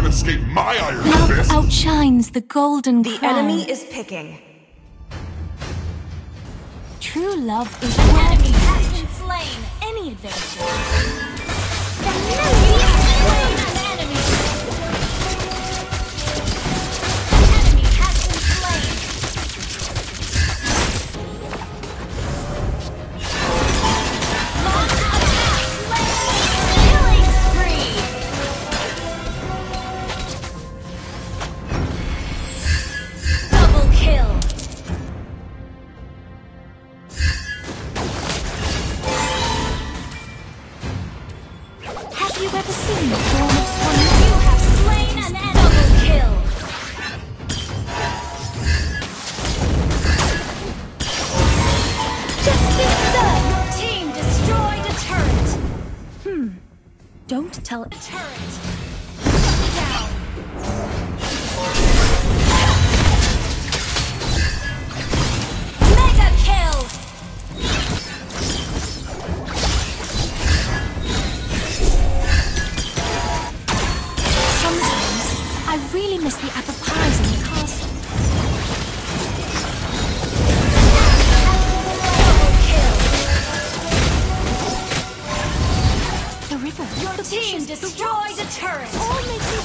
escape my iron Love fist! outshines the golden The crown. enemy is picking. True love is Enemy worthy has been slain. any adventure. The enemy has slain an enemy. Enemy has been slain. Launch attack. Killing spree. Double kill. Have you ever seen the form of swan? You have slain an enemy. Double kill. Justice done. Your team destroyed a turret. Don't tell it. Turret. Shut down. Mega kill. Sometimes I really miss the apple pies in the castle. Double kill. The river. Your the team bushes, the destroyed a rocks. turret. All make me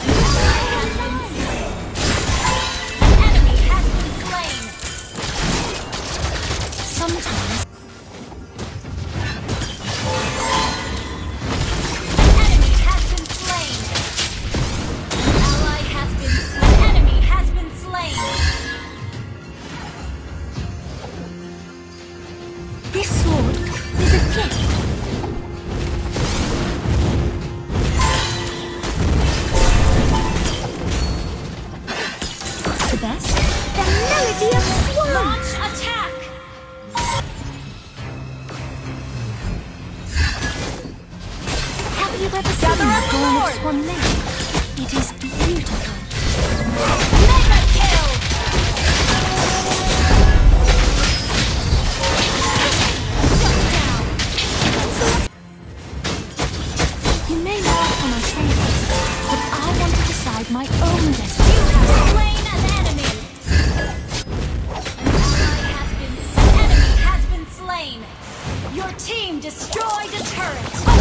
An enemy has been slain. Sometimes Enemy has been slain. Ally has been slain. Enemy has been slain. this sword is a gift. What's the best? The melody of swan. Launch attack. Have you ever seen Gather the up dawn of Lord. Swan Lake? It is beautiful. Mega kill. You may laugh when I say this, but I want to decide my own destiny. You have slain an enemy. Enemy has been slain. Your team destroyed a turret.